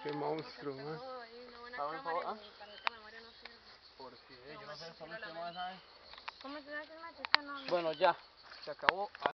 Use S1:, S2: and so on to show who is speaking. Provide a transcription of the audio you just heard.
S1: Qué monstruo, man.
S2: ¿Sabes, por favor?
S3: Para esta memoria no sirve.
S2: ¿Por qué? Yo no sé, solo usted más sabe.
S3: ¿Cómo te das el macho? Es que no...
S2: Bueno, ya, se acabó.